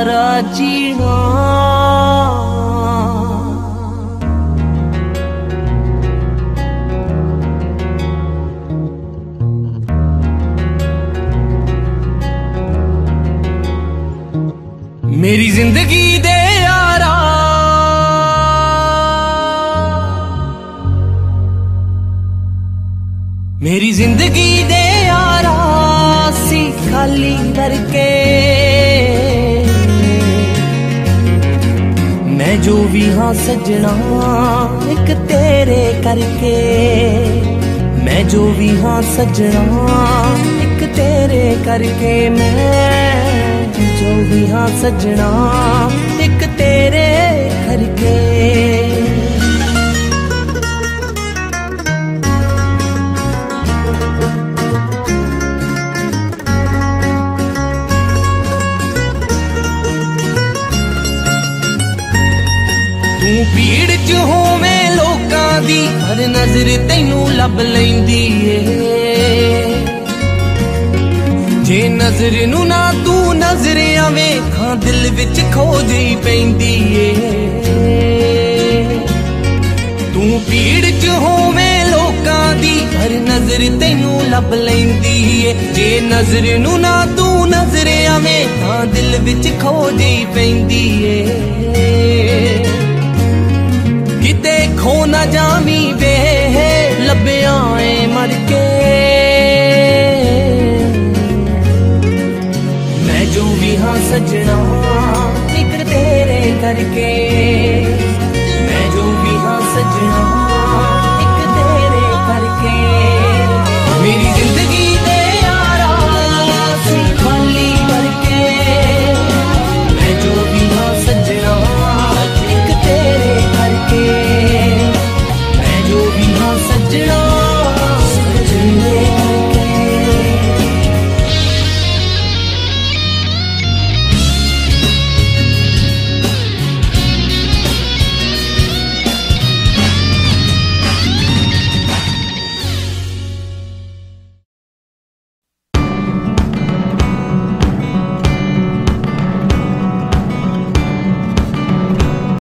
सारा जीना। मेरी जिंदगी दे यारा मेरी जिंदगी दे यारा सी खाली करके मैं जो भी हाँ सजना एक तेरे करके। मैं जो भी हाँ सजना एक तेरे करके। मैं जो भी हाँ सजना एक तेरे करके। तू भीड़ च होवें लोकां दी हर नजर तैनू लब लैंदी ए। जे नजर नू ना तू नजर आवें तां दिल विच खो जई पैंदी ए। तू भीड़ च होवें लोकां दी हर नजर तैनू लब लैंदी ए। जे नजर नू ना तू नजर आवें तां दिल विच खो जई पैंदी ए। किते खो ना जावी वे लब्बिया ए मर के। मैं जो भी हाँ सजना एक तेरे करके। मैं जो भी हाँ सजना एक तेरे करके। मेरी